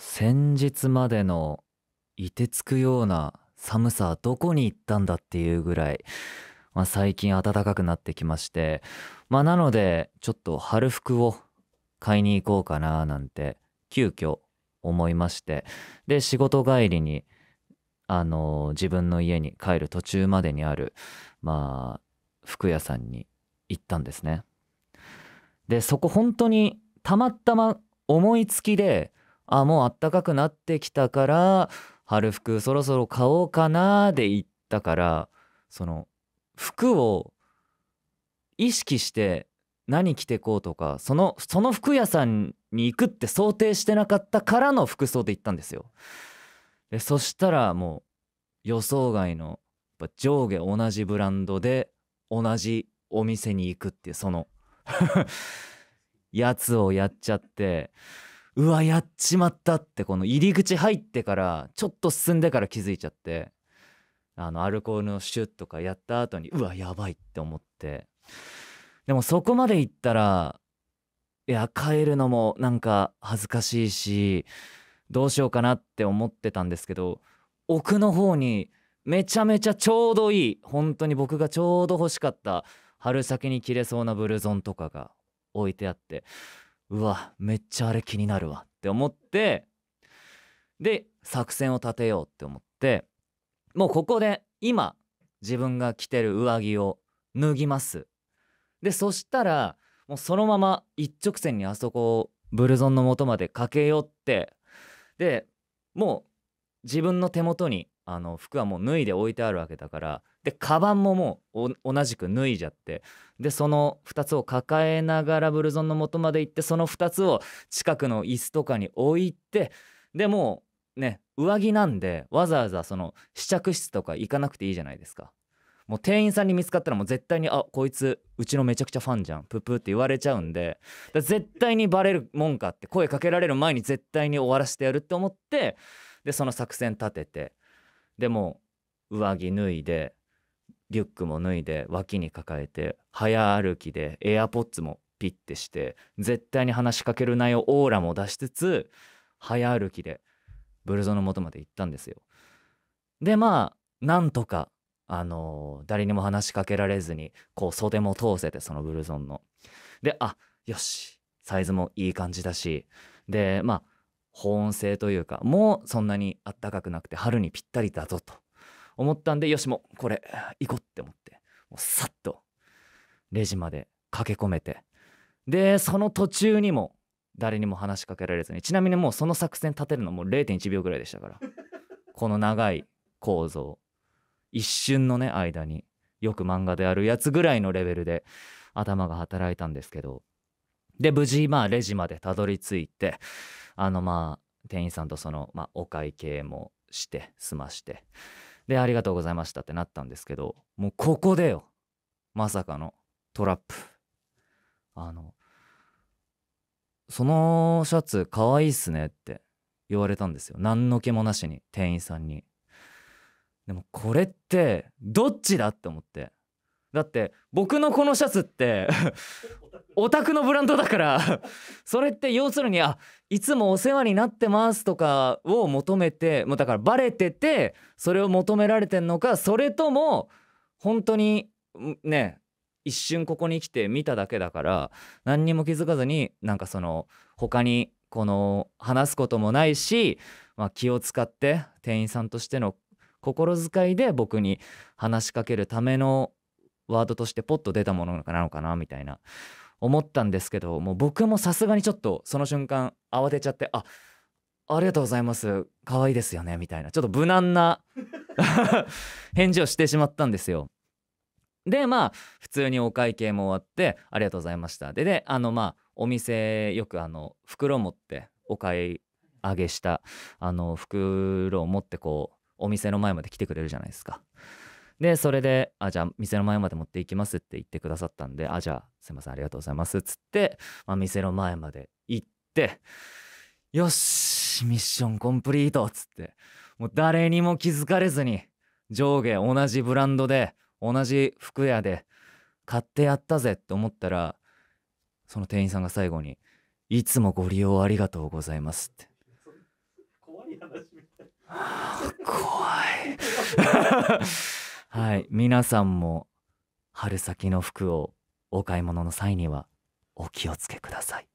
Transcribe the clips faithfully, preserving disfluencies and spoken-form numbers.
先日までの凍てつくような寒さはどこに行ったんだっていうぐらい、まあ、最近暖かくなってきまして、まあなのでちょっと春服を買いに行こうかななんて急遽思いまして、で仕事帰りにあの自分の家に帰る途中までにあるまあ服屋さんに行ったんですね。でそこ本当にたまたま思いつきで、あもう暖かくなってきたから春服そろそろ買おうかなで行ったから、その服を意識して何着てこうとか、そのその服屋さんに行くって想定してなかったからの服装で行ったんですよ。でそしたらもう予想外のやっぱ上下同じブランドで同じお店に行くっていうそのやつをやっちゃって、うわやっちまったって、この入り口入ってからちょっと進んでから気づいちゃって、あのアルコールのシュッとかやった後にうわやばいって思って、でもそこまで行ったらいや帰るのもなんか恥ずかしいしどうしようかなって思ってたんですけど、奥の方にめちゃめちゃちょうどいい、本当に僕がちょうど欲しかった春先に着れそうなブルゾンとかが置いてあって、うわめっちゃあれ気になるわって思って、で作戦を立てようって思って、もうここで今自分が着てる上着を脱ぎます。でそしたらもうそのまま一直線にあそこブルゾンの元まで駆け寄って、でもう自分の手元にあの服はもう脱いで置いてあるわけだから、でカバンももう同じく脱いじゃって、でそのふたつを抱えながらブルゾンの元まで行って、そのふたつを近くの椅子とかに置いて、でもうね上着なんでわざわざその試着室とか行かなくていいじゃないですか。もう店員さんに見つかったらもう絶対に「あこいつうちのめちゃくちゃファンじゃんププ」って言われちゃうんで、だ絶対にバレるもんかって声かけられる前に絶対に終わらせてやるって思って、でその作戦立てて、でもう上着脱いでリュックも脱いで脇に抱えて早歩きでエアポッツもピッてして、絶対に話しかけるなよオーラも出しつつ早歩きでブルゾンの元まで行ったんですよ。でまあなんとかあのー誰にも話しかけられずにこう袖も通せて、そのブルゾンので、あよしサイズもいい感じだし、でまあ保温性というかもうそんなにあったかくなくて春にぴったりだぞと思ったんで、よしもうこれ行こうって思って、もうさっとレジまで駆け込めて、でその途中にも誰にも話しかけられずに、ちなみにもうその作戦立てるのも れいてんいちびょうぐらいでしたから、この長い構造一瞬のね間によく漫画であるやつぐらいのレベルで頭が働いたんですけど、で無事まあレジまでたどり着いて、あのまあ店員さんとそのまあお会計もして済まして、でありがとうございましたってなったんですけど、もうここでよまさかのトラップ。あのそのシャツかわいいっすねって言われたんですよ、何の気もなしに店員さんに。でもこれってどっちだって思って、だって僕のこのシャツってオタクのブランドだからそれって要するにあいつもお世話になってますとかを求めて、もうだからバレててそれを求められてんのか、それとも本当にんね一瞬ここに来て見ただけだから何にも気づかずに、なんかその他にこの話すこともないし、まあ、気を使って店員さんとしての心遣いで僕に話しかけるためのワードとしてポッと出たものなのかなみたいな思ったんですけど、もう僕もさすがにちょっとその瞬間慌てちゃって、あありがとうございます可愛いですよねみたいなちょっと無難な返事をしてしまったんですよ。でまあ普通にお会計も終わってありがとうございました。でであのまあお店よくあの袋持ってお買い上げしたあの袋を持ってこうお店の前まで来てくれるじゃないですか。でそれで「あじゃあ店の前まで持って行きます」って言ってくださったんで「あじゃあすいませんありがとうございます」っつって、まあ、店の前まで行って、よしミッションコンプリートっつって、もう誰にも気づかれずに上下同じブランドで同じ服屋で買ってやったぜって思ったら、その店員さんが最後に「いつもご利用ありがとうございます」って怖いはい、皆さんも春先の服をお買い物の際にはお気をつけください。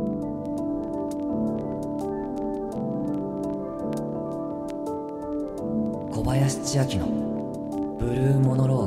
小林千秋のブルーモノロ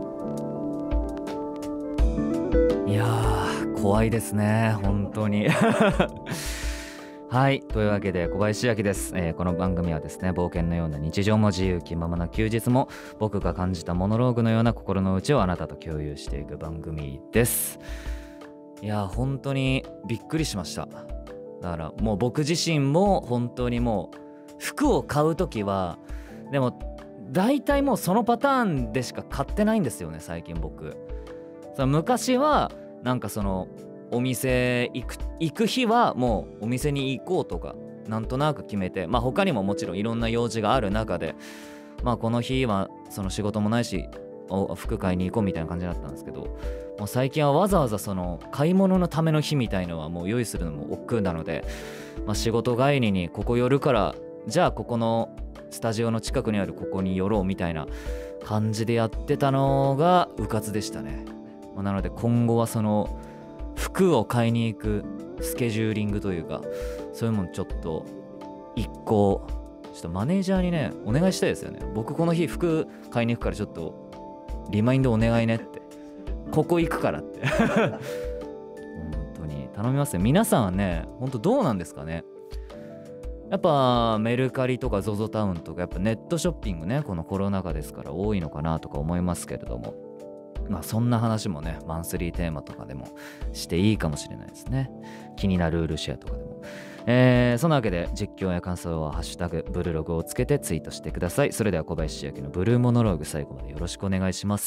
ーグ。いやー怖いですね本当にはい、というわけで小林千秋です、えー、この番組はですね、冒険のような日常も自由気ままな休日も僕が感じたモノローグのような心の内をあなたと共有していく番組です。いや本当にびっくりしました。だからもう僕自身も本当にもう服を買うときはでも大体もうそのパターンでしか買ってないんですよね最近僕。その昔はなんかそのお店行く行く日はもうお店に行こうとかなんとなく決めて、まあ他にももちろんいろんな用事がある中で、まあこの日はその仕事もないし服買いに行こうみたいな感じだったんですけど、もう最近はわざわざその買い物のための日みたいのはもう用意するのも億劫なので、まあ、仕事帰りにここ寄るからじゃあここのスタジオの近くにあるここに寄ろうみたいな感じでやってたのがうかつでしたね。まあ、なので今後はその服を買いに行くスケジューリングというかそういうものちょっと一個ちょっとマネージャーにねお願いしたいですよね。僕この日服買いに行くからちょっとリマインドお願いねって、ここ行くからって本当に頼みますよ。皆さんはね本当どうなんですかね。やっぱメルカリとか ZOZO タウンとかやっぱネットショッピングねこのコロナ禍ですから多いのかなとか思いますけれども、まあそんな話もねマンスリーテーマとかでもしていいかもしれないですね。気になるルールシェアとかでも、えー、そんなわけで実況や感想はハッシュタグブルログをつけてツイートしてください。それでは小林千秋のブルーモノローグ最後までよろしくお願いします。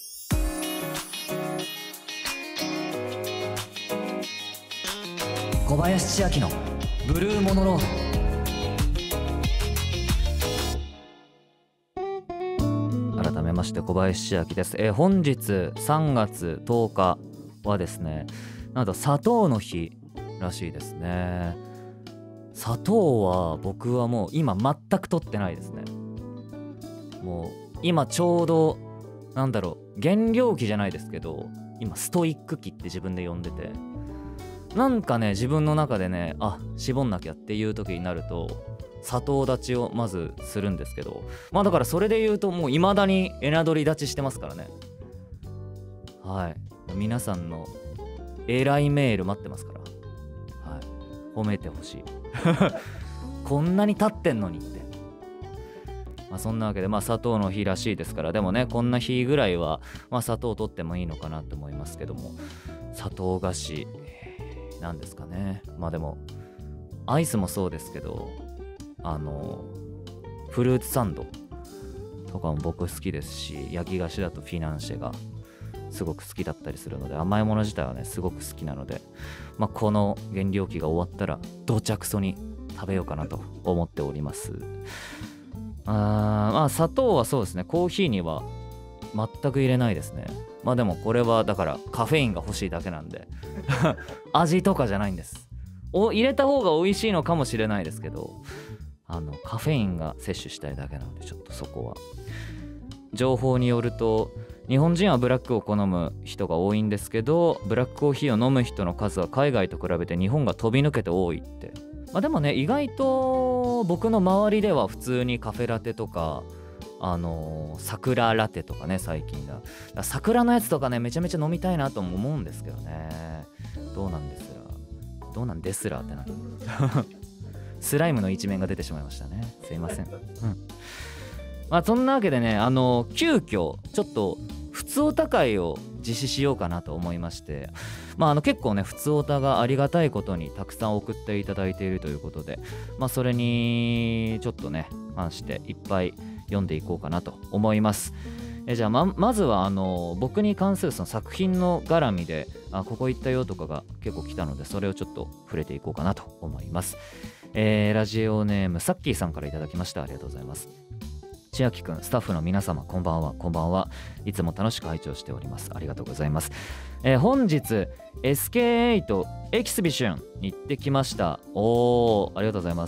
小林千秋のブルーモノローグ。改めまして小林千秋です。えー、本日さんがつとおかはですね、なんと砂糖の日らしいですね。砂糖は僕はもう今全く取ってないですね。もう今ちょうどなんだろう減量期じゃないですけど今ストイック期って自分で呼んでて、なんかね自分の中でねあ絞んなきゃっていう時になると砂糖立ちをまずするんですけど、まあだからそれで言うともう未だにエナドリ立ちしてますからね。はい、皆さんの偉いメール待ってますから、はい、褒めてほしいこんなに経ってんのにって。まあそんなわけでまあ砂糖の日らしいですから、でもねこんな日ぐらいはまあ砂糖取ってもいいのかなと思いますけども、砂糖菓子なんですかね。まあでもアイスもそうですけどあのフルーツサンドとかも僕好きですし、焼き菓子だとフィナンシェがすごく好きだったりするので、甘いもの自体はねすごく好きなので、まあ、この減量期が終わったらどちゃくそに食べようかなと思っております。あーまあ砂糖はそうですね、コーヒーには全く入れないですね。まあでもこれはだからカフェインが欲しいだけなんで味とかじゃないんです。お入れた方が美味しいのかもしれないですけど、あのカフェインが摂取したいだけなのでちょっとそこは。情報によると日本人はブラックを好む人が多いんですけど、ブラックコーヒーを飲む人の数は海外と比べて日本が飛び抜けて多いって。まあでもね意外と僕の周りでは普通にカフェラテとかあのー、桜ラテとかね最近だだ桜のやつとかねめちゃめちゃ飲みたいなとも思うんですけどね。どうなんですらどうなんですらってなスライムの一面が出てしまいましたね。すいません。うん。まあそんなわけでね、あの急遽ちょっとふつおた会を実施しようかなと思いまして、まああの結構ねふつおたがありがたいことにたくさん送っていただいているということで、まあそれにちょっとね関していっぱい読んでいこうかなと思います。えじゃあ ま, まずはあの僕に関するその作品の絡みであここ行ったよとかが結構来たので、それをちょっと触れていこうかなと思います。えー、ラジオネームさっきーさんからいただきました。ありがとうございます。千秋くん、スタッフの皆様こんばんは。こんばんは。いつも楽しく拝聴しております。ありがとうございます。えー、本日 エスケーエイト エキシビションに行ってきました。おーありがとうございます。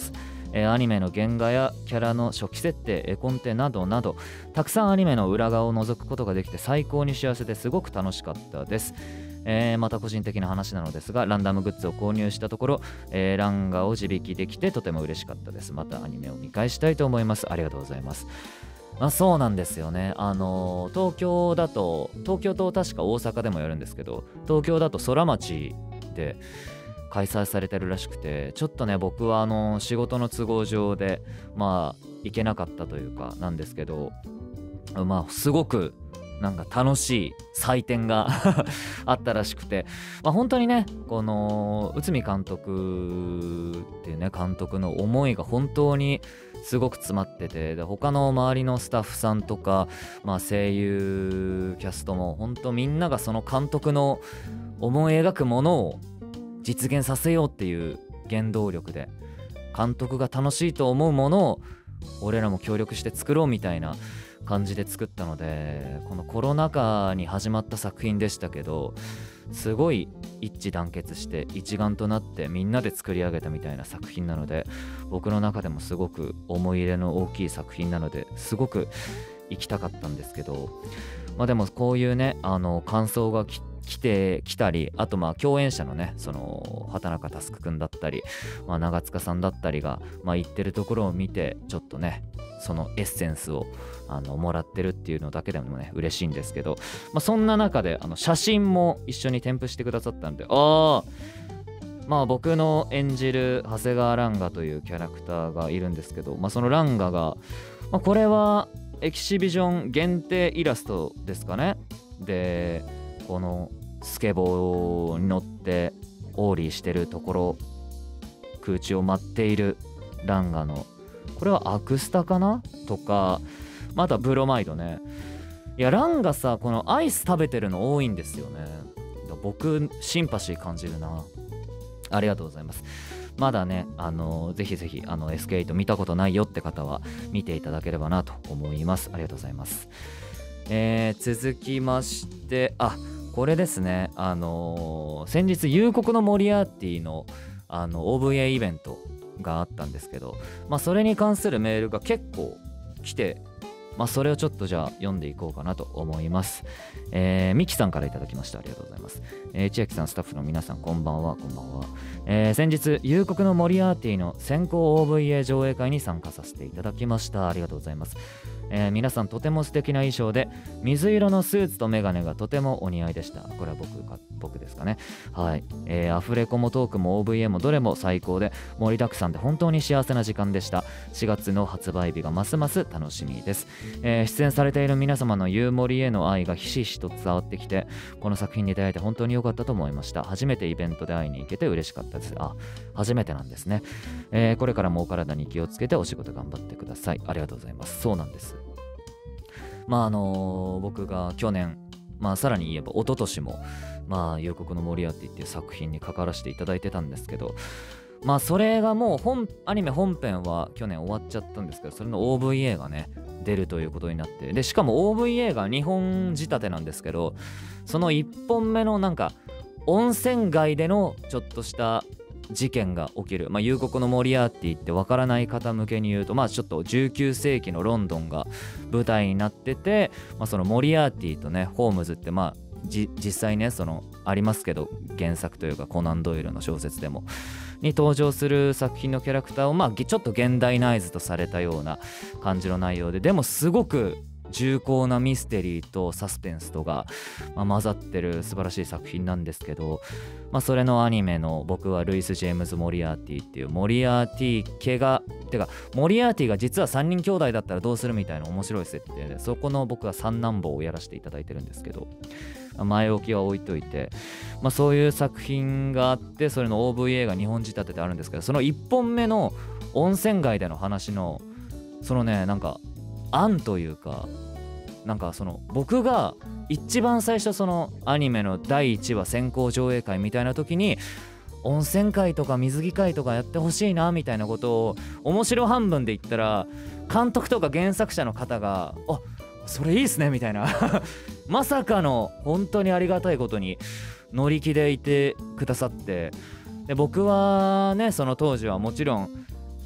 えーアニメの原画やキャラの初期設定、絵コンテなどなどたくさんアニメの裏側を覗くことができて最高に幸せですごく楽しかったです。えーまた個人的な話なのですが、ランダムグッズを購入したところ、えーランガを自引きできてとても嬉しかったです。またアニメを見返したいと思います。ありがとうございます。まあ、そうなんですよね。あのー東京だと、東京と確か大阪でもやるんですけど、東京だと空町で開催されてるらしくて、ちょっとね僕はあのー仕事の都合上でまあ行けなかったというかなんですけど、まあすごくなんか楽しい祭典があったらしくて、まあ、本当にねこの内海監督っていうね監督の思いが本当にすごく詰まってて、で他の周りのスタッフさんとか、まあ、声優キャストも本当みんながその監督の思い描くものを実現させようっていう原動力で、監督が楽しいと思うものを俺らも協力して作ろうみたいな感じで作ったので、このコロナ禍に始まった作品でしたけど、すごい一致団結して一丸となってみんなで作り上げたみたいな作品なので、僕の中でもすごく思い入れの大きい作品なのですごく行きたかったんですけど、まあでもこういうねあの感想がき来てきたり、あとまあ共演者のねその畑中佑くんだったり、まあ、長塚さんだったりがまあ言ってるところを見て、ちょっとねそのエッセンスをあのもらってるっていうのだけでもね嬉しいんですけど、まあ、そんな中であの写真も一緒に添付してくださったんで、ああまあ僕の演じる長谷川ランガというキャラクターがいるんですけど、まあ、そのランガが、まあ、これはエキシビジョン限定イラストですかね。でこのスケボーに乗ってオーリーしてるところ、空中を舞っているランガのこれはアクスタかなとか、またブロマイドね。いやランガさこのアイス食べてるの多いんですよね。僕シンパシー感じるな。ありがとうございます。まだねあのぜひぜひあの エスケーエイト 見たことないよって方は見ていただければなと思います。ありがとうございます。えー、続きましてあこれですね、あのー、先日夕刻のモリアーティのあの オーブイエー イベントがあったんですけど、まあそれに関するメールが結構来て、まあそれをちょっとじゃあ読んでいこうかなと思います。えー、ミキさんからいただきました。ありがとうございます。えー、千秋さん、スタッフの皆さんこんばんは。こんばんは。えー、先日夕刻のモリアーティの先行 オーブイエー 上映会に参加させていただきました。ありがとうございます。えー、皆さんとても素敵な衣装で水色のスーツとメガネがとてもお似合いでした。これは僕か僕ですかね。はい、えー、アフレコもトークも オーブイエー もどれも最高で盛りだくさんで本当に幸せな時間でした。しがつの発売日がますます楽しみです。えー、出演されている皆様のユーモリへの愛がひしひしと伝わってきて、この作品に出会えて本当に良かったと思いました。初めてイベントで会いに行けて嬉しかったです。あ、初めてなんですね。えー、これからもお体に気をつけてお仕事頑張ってください。ありがとうございます。そうなんです。まああのー、僕が去年、まあさらに言えば一昨年もまあ夕刻のモリアーティっていう作品に関わらせていただいてたんですけど、まあそれがもう本アニメ本編は去年終わっちゃったんですけど、それの オーブイエー がね出るということになって、でしかも オーブイエー がにほん仕立てなんですけど、そのいっぽんめのなんか温泉街でのちょっとした事件が起きる、まあ、夕刻のモリアーティってわからない方向けに言うと、まあちょっとじゅうきゅうせいきのロンドンが舞台になってて、まあ、そのモリアーティとねホームズってまあじ実際ねそのありますけど、原作というかコナン・ドイルの小説でもに登場する作品のキャラクターをまあちょっと現代ナイズとされたような感じの内容で、でもすごく重厚なミステリーとサスペンスとが、まあ、混ざってる素晴らしい作品なんですけど、まあ、それのアニメの僕はルイス・ジェームズ・モリアーティっていうモリアーティ家がてかモリアーティが実はさんにん兄弟だったらどうするみたいな面白い設定で、そこの僕は三男坊をやらせていただいてるんですけど、まあ、前置きは置いといて、まあ、そういう作品があって、それの オーブイエー がにほん仕立ててあるんですけど、そのいっぽんめの温泉街での話のそのねなんか案というか、なんかその僕が一番最初そのアニメのだいいちわ先行上映会みたいな時に温泉会とか水着会とかやってほしいなみたいなことを面白半分で言ったら、監督とか原作者の方が「あそれいいっすね」みたいなまさかの本当にありがたいことに乗り気でいてくださって、で僕はねその当時はもちろん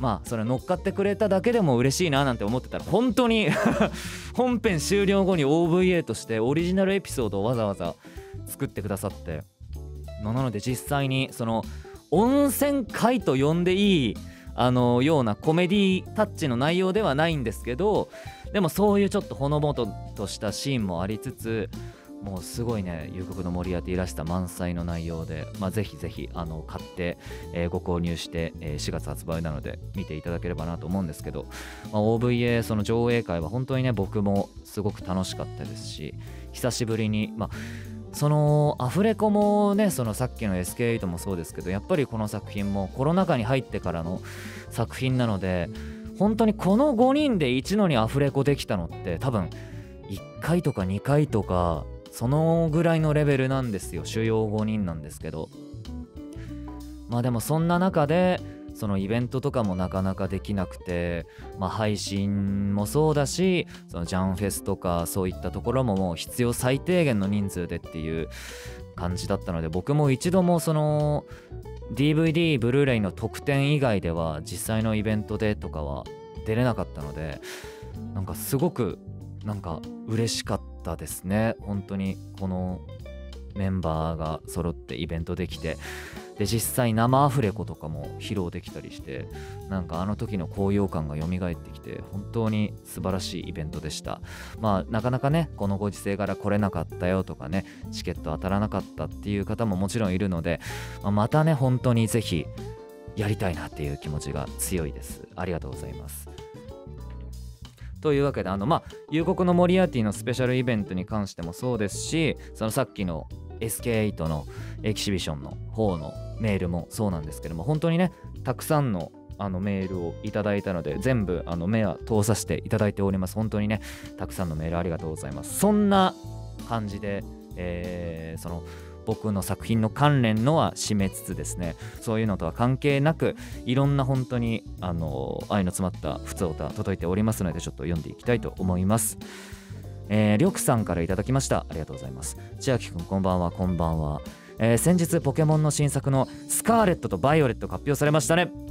まあそれ乗っかってくれただけでも嬉しいななんて思ってたら、本当に本編終了後に オーブイエー としてオリジナルエピソードをわざわざ作ってくださって、なので実際にその温泉会と呼んでいいあのようなコメディタッチの内容ではないんですけど、でもそういうちょっとほのぼのとしたシーンもありつつ、もうすごいね夕刻のモリアーティらしさ満載の内容で、まあ、ぜひぜひあの買って、えー、ご購入して、えー、しがつ発売なので見ていただければなと思うんですけど、まあ、オーブイエー その上映会は本当にね僕もすごく楽しかったですし、久しぶりにまあそのアフレコもね、そのさっきの エスケーエイト もそうですけど、やっぱりこの作品もコロナ禍に入ってからの作品なので、本当にこのごにんで一度にアフレコできたのって多分いっかいとかにかいとかそのぐらいのレベルなんですよ。主要ごにんなんですけど、まあでもそんな中でそのイベントとかもなかなかできなくて、まあ配信もそうだし、そのジャンフェスとかそういったところももう必要最低限の人数でっていう感じだったので、僕も一度もその ディーブイディー ブルーレイの特典以外では実際のイベントでとかは出れなかったので、なんかすごくなんか嬉しかったですね。本当にこのメンバーが揃ってイベントできて、で実際生アフレコとかも披露できたりして、なんかあの時の高揚感が蘇ってきて本当に素晴らしいイベントでした。まあなかなかねこのご時世から来れなかったよとかね、チケット当たらなかったっていう方ももちろんいるので、まあ、またね本当にぜひやりたいなっていう気持ちが強いです。ありがとうございます。というわけで、あのまあ夕刻のモリアーティのスペシャルイベントに関してもそうですし、そのさっきの エスケーエイト のエキシビションの方のメールもそうなんですけども、本当にねたくさんのあのメールをいただいたので、全部あの目は通させていただいております。本当にねたくさんのメールありがとうございます。そんな感じで、えー、その僕の作品の関連のは締めつつですね、そういうのとは関係なくいろんな本当にあの愛の詰まったふつおた届いておりますので、ちょっと読んでいきたいと思います。えー、りょくさんからいただきました。ありがとうございます。千秋くんこんばんは。こんばんは。えー、先日ポケモンの新作のスカーレットとバイオレットが発表されましたね。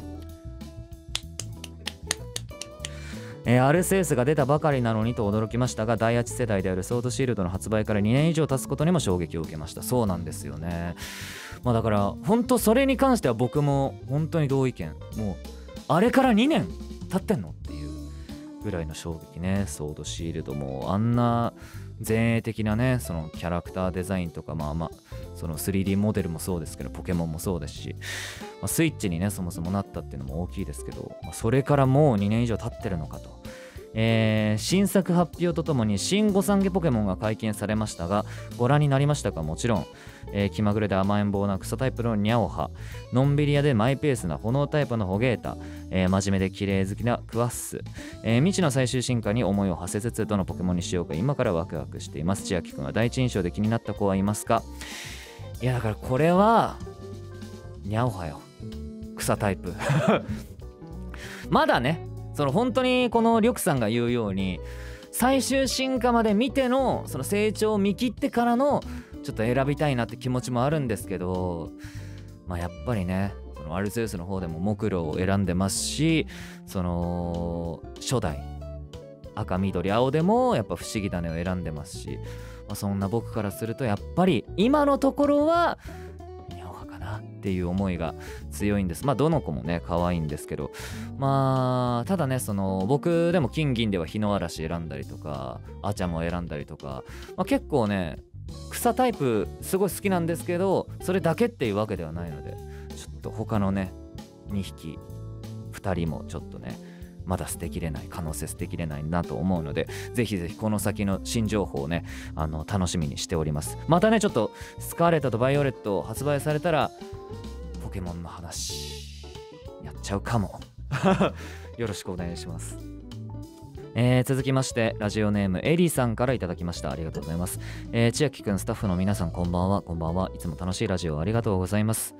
えー、アールエスエス が出たばかりなのにと驚きましたが、だいはち世代であるソードシールドの発売からにねん以上経つことにも衝撃を受けました。そうなんですよね。まあだから本当それに関しては僕も本当に同意見。もうあれからにねん経ってんのっていうぐらいの衝撃ね。ソードシールドもあんな前衛的なね、そのキャラクターデザインとか、まあまあその スリーディー モデルもそうですけど、ポケモンもそうですし、まあ、スイッチにねそもそもなったっていうのも大きいですけど、まあ、それからもうにねん以上経ってるのかと。えー、新作発表とともに新御三家ポケモンが解禁されましたが、ご覧になりましたか？もちろん、えー、気まぐれで甘えん坊な草タイプのニャオハ、のんびり屋でマイペースな炎タイプのホゲータ、えー、真面目で綺麗好きなクワッス、えー、未知の最終進化に思いを馳せつつどのポケモンにしようか今からワクワクしています。千秋くんは第一印象で気になった子はいますか？いやだからこれはニャオハよ、草タイプまだねその本当にこのリョクさんが言うように最終進化まで見てのその成長を見切ってからのちょっと選びたいなって気持ちもあるんですけど、まあやっぱりねそのアルセウスの方でも木狼を選んでますし、その初代赤緑青でもやっぱ不思議種を選んでますし、まあ、そんな僕からするとやっぱり今のところはニャオハかなっていう思いが強いんです。まあどの子もね可愛いんですけど、まあただねその僕でも金銀では日の嵐選んだりとかアチャも選んだりとか、まあ、結構ね草タイプすごい好きなんですけど、それだけっていうわけではないので、ちょっと他のねにひきふたりもちょっとねまだ捨てきれない可能性捨てきれないなと思うので、ぜひぜひこの先の新情報をねあの楽しみにしております。またねちょっとスカーレットとバイオレット発売されたらポケモンの話やっちゃうかもよろしくお願いします。えー、続きましてラジオネームエリーさんからいただきました。ありがとうございます。えー、千秋くんスタッフの皆さんこんばんは。こんばんは。いつも楽しいラジオありがとうございます。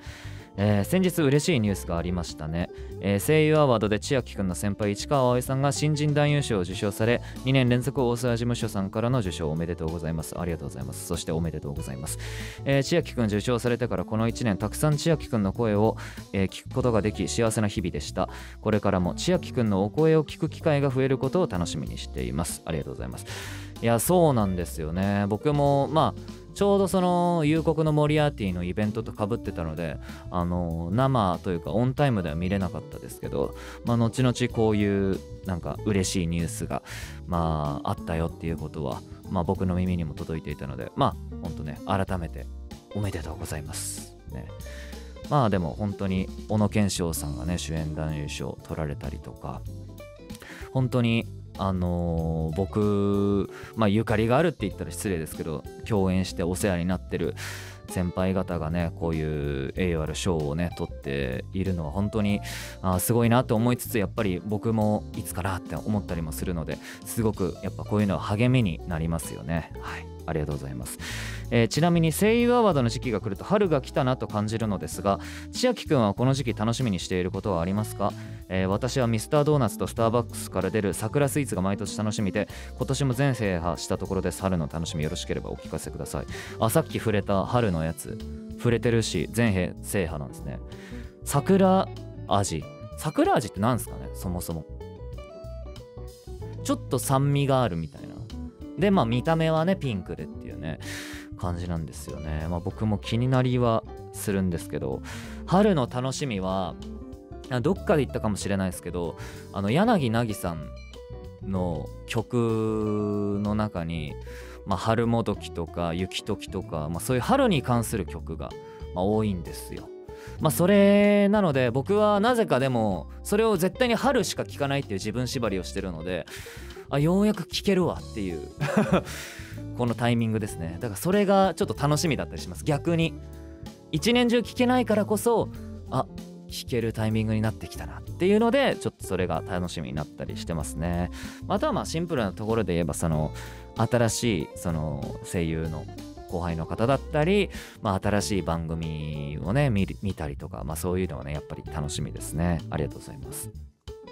えー、先日嬉しいニュースがありましたね、えー、声優アワードで千秋くんの先輩市川葵さんが新人男優賞を受賞され、にねん連続大沢事務所さんからの受賞おめでとうございます。ありがとうございます。そしておめでとうございます。えー、千秋くん受賞されてからこのいちねんたくさん千秋くんの声を、えー、聞くことができ幸せな日々でした。これからも千秋くんのお声を聞く機会が増えることを楽しみにしています。ありがとうございます。いや、そうなんですよね。僕もまあちょうどその夕刻のモリアーティのイベントとかぶってたので、あの生というかオンタイムでは見れなかったですけど、まあ後々こういうなんか嬉しいニュースがまああったよっていうことは、まあ僕の耳にも届いていたので、まあ本当ね、改めておめでとうございますね。まあでも本当に小野賢章さんがね主演男優賞取られたりとか、本当にあのー、僕、まあ、ゆかりがあるって言ったら失礼ですけど、共演してお世話になってる先輩方がねこういう栄誉ある賞をね取っているのは本当にあすごいなと思いつつ、やっぱり僕もいつかなって思ったりもするので、すごくやっぱこういうのは励みになりますよね。はい、ありがとうございます。えー、ちなみに声優アワードの時期が来ると春が来たなと感じるのですが、千秋くんはこの時期楽しみにしていることはありますか？えー、私はミスタードーナツとスターバックスから出る桜スイーツが毎年楽しみで、今年も全制覇したところです。春の楽しみよろしければお聞かせください。あ、さっき触れた春のやつ触れてるし、全制覇なんですね。桜味桜味って何ですかね、そもそも。ちょっと酸味があるみたいなで、まあ見た目はねピンクでっていうね感じなんですよね。まあ僕も気になりはするんですけど、春の楽しみはどっかで言ったかもしれないですけど、あの柳凪さんの曲の中に、まあ、春もどきとか雪時とか、まあ、そういう春に関する曲が、まあ、多いんですよ。まあそれなので僕はなぜかでもそれを絶対に春しか聴かないっていう自分縛りをしてるので、あようやく聴けるわっていうこのタイミングですね。だからそれがちょっと楽しみだったりします。逆に一年中聴けないからこそ、あ聴けるタイミングになってきたなっていうので、ちょっとそれが楽しみになったりしてますね。あとはまあシンプルなところで言えば、その新しいその声優の後輩の方だったり、まあ、新しい番組をね 見, 見たりとか、まあ、そういうのはねやっぱり楽しみですね。ありがとうございます。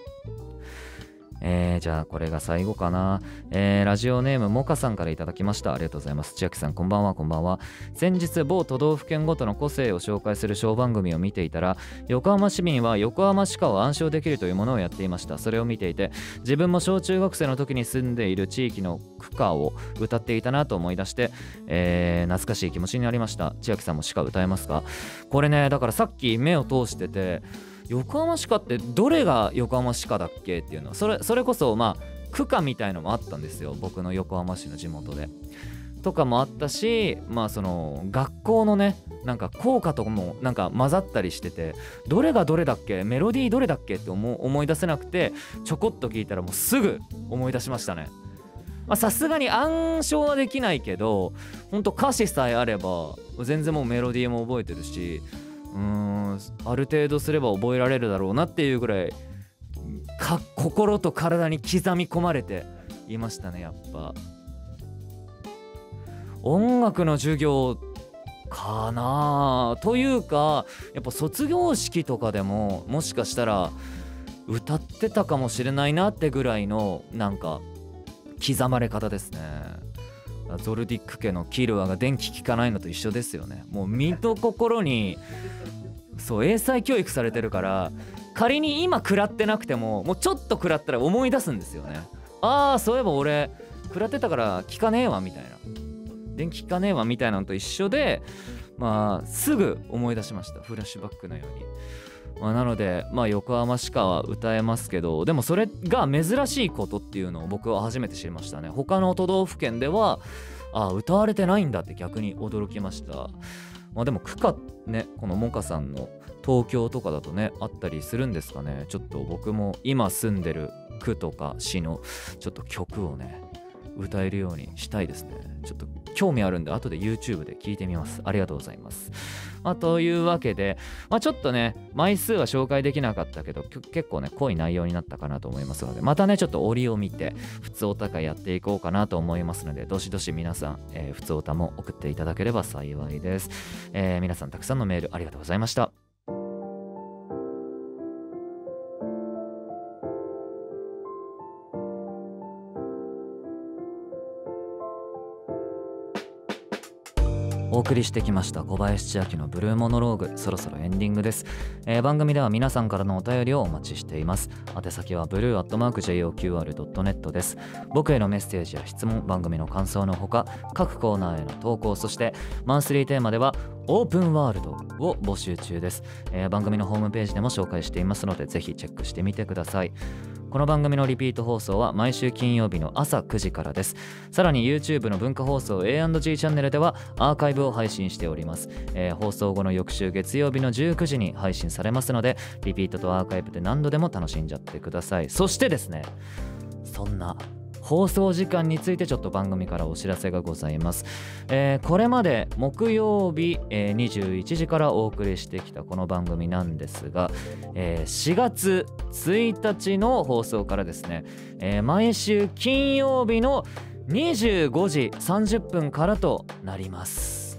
えー、じゃあこれが最後かな。えー、ラジオネームモカさんからいただきました。ありがとうございます。千秋さんこんばんは。こんばんは。先日某都道府県ごとの個性を紹介する小番組を見ていたら、横浜市民は横浜市歌を暗唱できるというものをやっていました。それを見ていて、自分も小中学生の時に住んでいる地域の区歌を歌っていたなと思い出して、えー、懐かしい気持ちになりました。千秋さんも市歌歌えますか？これね、だからさっき目を通してて、横浜市歌ってどれが横浜市歌だっけっていうの、それそれこそまあ区歌みたいのもあったんですよ、僕の横浜市の地元でとかもあったし、まあその学校のねなんか校歌とかもなんか混ざったりしてて、どれがどれだっけ、メロディーどれだっけって思思い出せなくて、ちょこっと聞いたらもうすぐ思い出しましたね。さすがに暗唱はできないけど、ほんと歌詞さえあれば全然もうメロディーも覚えてるし、うーんある程度すれば覚えられるだろうなっていうぐらいか心と体に刻み込まれていましたね。やっぱ音楽の授業かなというか、やっぱ卒業式とかでももしかしたら歌ってたかもしれないなってぐらいのなんか刻まれ方ですね。ゾルディック家のキルアが電気効かないのと一緒ですよね。もう身と心にそう英才教育されてるから、仮に今食らってなくてももうちょっと食らったら思い出すんですよね。ああそういえば俺食らってたから効かねえわみたいな、電気効かねえわみたいなのと一緒で、まあすぐ思い出しました、フラッシュバックのように。まあ、なのでまあ横浜市歌は歌えますけど、でもそれが珍しいことっていうのを僕は初めて知りましたね。他の都道府県ではあ歌われてないんだって逆に驚きました。まあでも区歌ね、このモカさんの東京とかだとねあったりするんですかね。ちょっと僕も今住んでる区とか市のちょっと曲をね歌えるようにしたいですね。ちょっと興味あるんで後で YouTube で聞いてみます。ありがとうございます。まあ、というわけで、まあ、ちょっとね枚数は紹介できなかったけど結構ね濃い内容になったかなと思いますので、またねちょっと折を見て普通おたかやっていこうかなと思いますので、どしどし皆さん、えー、普通おたも送っていただければ幸いです。えー、皆さんたくさんのメールありがとうございました。 お送りしてきました小林千秋のブルーモノローグ、そろそろエンディングです。えー、番組では皆さんからのお便りをお待ちしています。宛先は ブルーアットマークジェイオーキューアールドットネット です。僕へのメッセージや質問、番組の感想のほか各コーナーへの投稿、そしてマンスリーテーマではオープンワールドを募集中です。えー、番組のホームページでも紹介していますので、ぜひチェックしてみてください。この番組のリピート放送は毎週金曜日の朝くじからです。さらに YouTube の文化放送 エーアンドジー チャンネルではアーカイブを配信しております。えー、放送後の翌週月曜日のじゅうくじに配信されますので、リピートとアーカイブで何度でも楽しんじゃってください。そしてですね、そんな放送時間についてちょっと番組からお知らせがございます。えー、これまで木曜日、えー、にじゅういちじからお送りしてきたこの番組なんですが、えー、しがつついたちの放送からですね、えー、毎週金曜日のにじゅうごじさんじゅっぷんからとなります。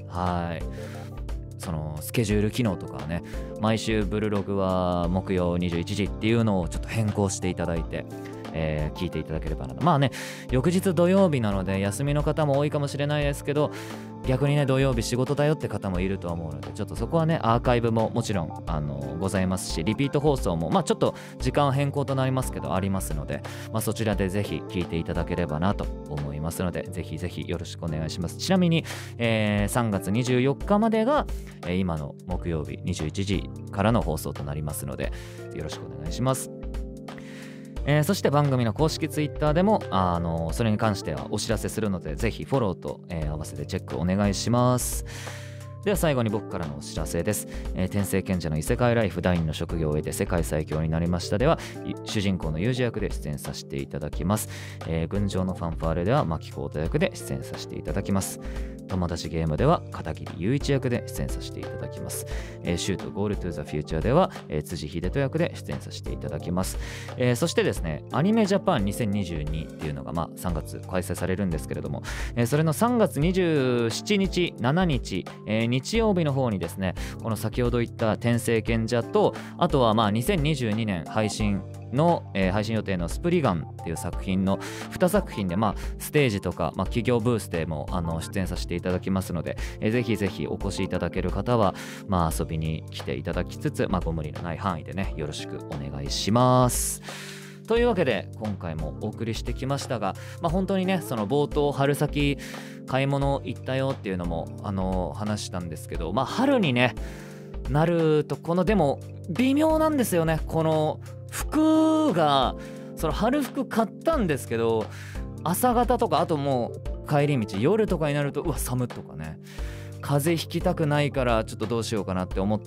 はい。そのスケジュール機能とかはね、毎週ブルログは木曜にじゅういちじっていうのをちょっと変更していただいて、えー、聞いていただければなと。まあね、翌日土曜日なので休みの方も多いかもしれないですけど、逆にね土曜日仕事だよって方もいると思うので、ちょっとそこはねアーカイブももちろんあのございますし、リピート放送もまあちょっと時間変更となりますけどありますので、まあ、そちらでぜひ聞いていただければなと思いますので、ぜひぜひよろしくお願いします。ちなみに、えー、さんがつにじゅうよっかまでが、えー、今の木曜日にじゅういちじからの放送となりますので、よろしくお願いします。えー、そして番組の公式ツイッターでもあのそれに関してはお知らせするので、ぜひフォローと、えー、合わせてチェックお願いします。では最後に僕からのお知らせです。えー、天聖賢者の異世界ライフ第二の職業を得て世界最強になりましたでは、主人公のユージ役で出演させていただきます。えー、群青のファンファーレでは牧浩太役で出演させていただきます。友達ゲームでは片桐雄一役で出演させていただきます。えー、シュートゴールトゥーザフューチャーでは、えー、辻秀人役で出演させていただきます。えー、そしてですね、アニメジャパンにせんにじゅうにっていうのが、まあ、さんがつ開催されるんですけれども、えー、それのさんがつにじゅうしちにち、しちにち、えー、日曜日の方にですね、この先ほど言った天聖賢者と、あとはまあにせんにじゅうにねん配信の、えー、配信予定のスプリガンっていう作品のにさく品で、まあ、ステージとか、まあ、企業ブースでもあの出演させていただきますので、えー、ぜひぜひお越しいただける方は、まあ、遊びに来ていただきつつ、まあ、ご無理のない範囲でね、よろしくお願いします。というわけで今回もお送りしてきましたが、まあ、本当にね、その冒頭春先買い物行ったよっていうのもあの話したんですけど、まあ春にねなると、このでも微妙なんですよね。この服が、その春服買ったんですけど、朝方とか、あともう帰り道夜とかになると、うわ寒とかね、風邪ひきたくないからちょっとどうしようかなって思って、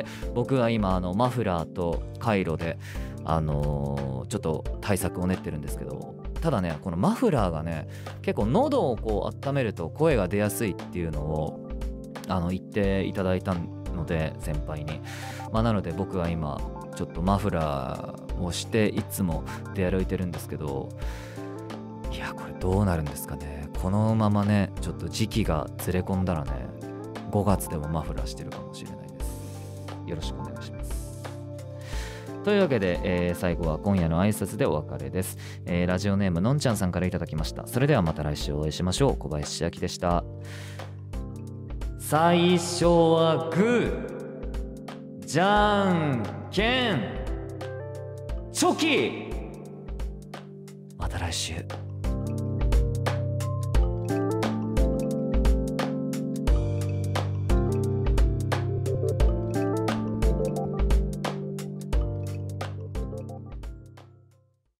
僕は今あのマフラーとカイロであのー、ちょっと対策を練ってるんですけど、ただねこのマフラーがね結構喉をこう温めると声が出やすいっていうのをあの言っていただいたので、先輩に、まあ、なので僕は今ちょっとマフラーをしていつも出歩いてるんですけど、いやこれどうなるんですかね。このままねちょっと時期がずれ込んだらね、ごがつでもマフラーしてるかもしれないです。よろしくお願いします。というわけで、えー、最後は今夜の挨拶でお別れです。えー、ラジオネームのんちゃんさんからいただきました。それではまた来週お会いしましょう。小林千秋でした。最初はグー、じゃんけんチョキ。また来週。